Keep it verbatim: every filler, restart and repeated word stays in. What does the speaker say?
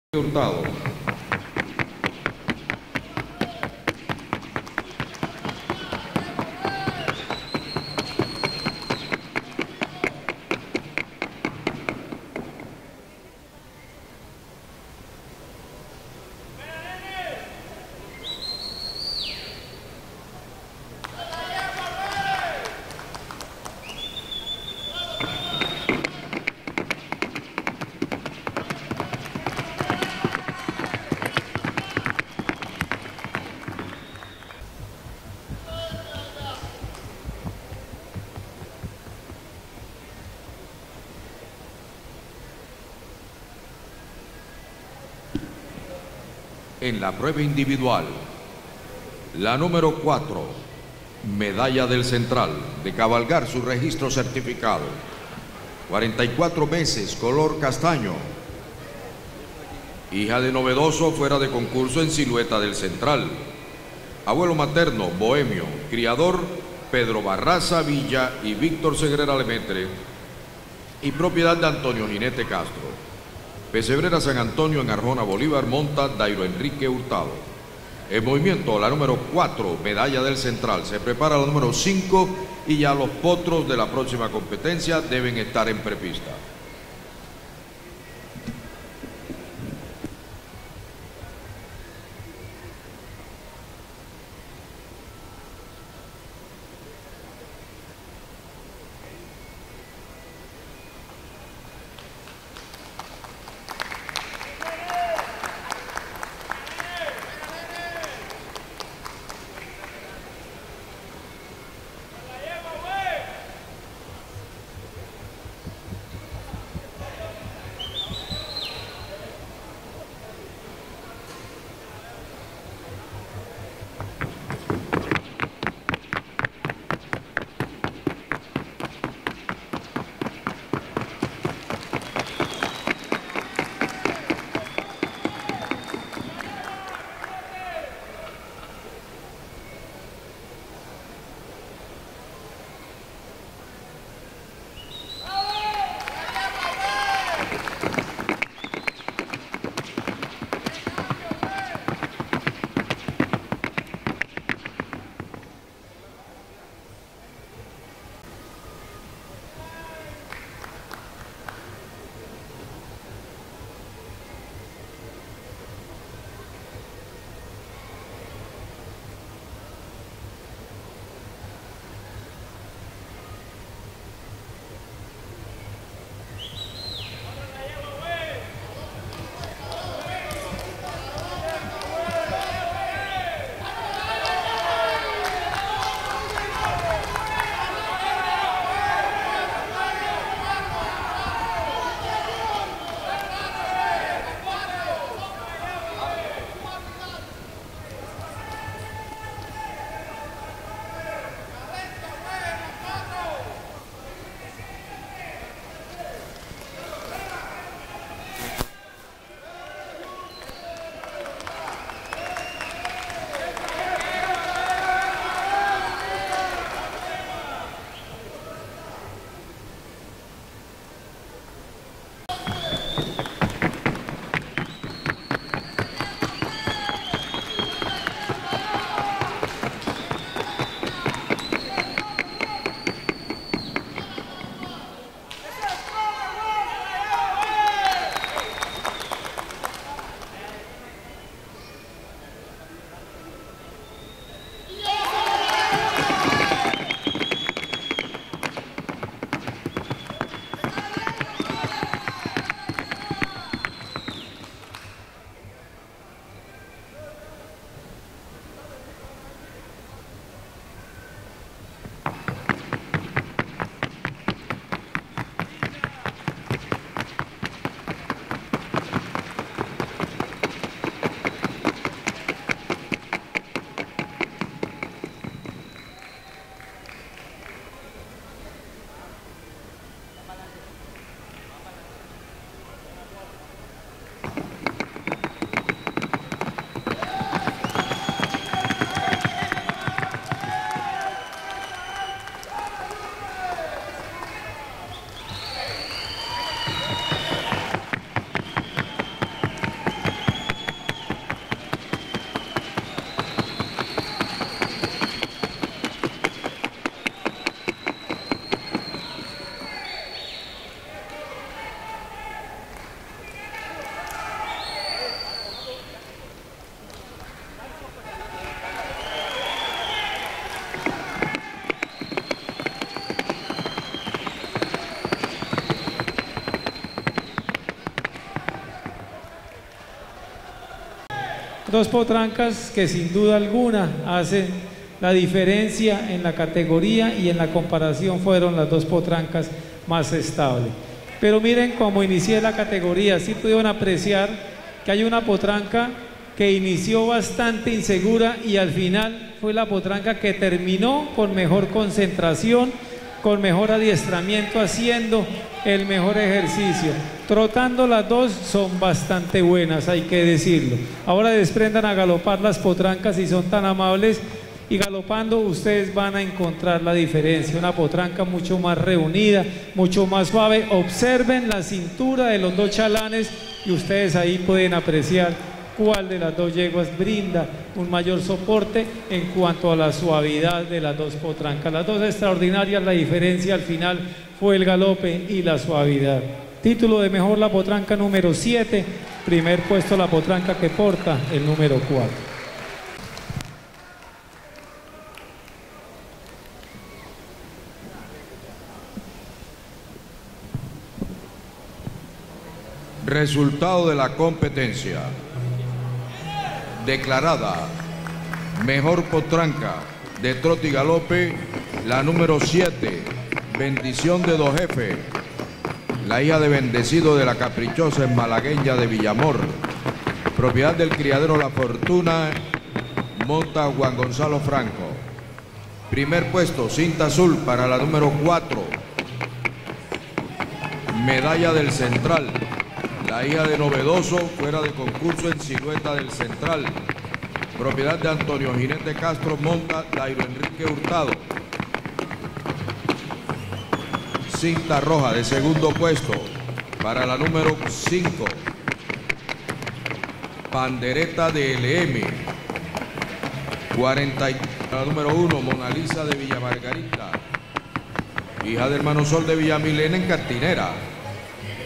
Hurtado. En la prueba individual, la número cuatro, medalla del Central, de cabalgar su registro certificado. cuarenta y cuatro meses, color castaño. Hija de Novedoso, fuera de concurso en silueta del Central. Abuelo materno, bohemio. Criador, Pedro Barraza Villa y Víctor Segrera Lemetre. Y propiedad de Antonio Jinete Castro. Pesebrera San Antonio en Arjona Bolívar, monta Dairo Enrique Hurtado. En movimiento, la número cuatro, medalla del Central. Se prepara la número cinco y ya los potros de la próxima competencia deben estar en prepista. Dos potrancas que sin duda alguna hacen la diferencia en la categoría y en la comparación, fueron las dos potrancas más estables. Pero miren cómo inicié la categoría, sí pudieron apreciar que hay una potranca que inició bastante insegura y al final fue la potranca que terminó con mejor concentración, con mejor adiestramiento, haciendo el mejor ejercicio. Trotando las dos son bastante buenas, hay que decirlo. Ahora desprendan a galopar las potrancas si son tan amables, y galopando ustedes van a encontrar la diferencia. Una potranca mucho más reunida, mucho más suave. Observen la cintura de los dos chalanes y ustedes ahí pueden apreciar cuál de las dos yeguas brinda un mayor soporte en cuanto a la suavidad de las dos potrancas. Las dos extraordinarias, la diferencia al final fue el galope y la suavidad. Título de mejor la potranca número siete, primer puesto la potranca que porta el número cuatro. Resultado de la competencia. Declarada mejor potranca de trote y galope, la número siete, Bendición de Dos Jefes, la hija de Bendecido de la Caprichosa en Malagueña de Villamor, propiedad del criadero La Fortuna, monta Juan Gonzalo Franco. Primer puesto, cinta azul para la número cuatro, Medalla del Central, la hija de Novedoso, fuera de concurso en Silueta del Central, propiedad de Antonio Jinete Castro, monta Dairo Enrique Hurtado. Cinta roja de segundo puesto para la número cinco, Pandereta de L M, cuarenta, la número uno, Mona Lisa de Villa Margarita, hija del Hermano Sol de Villamilena en Cantinera.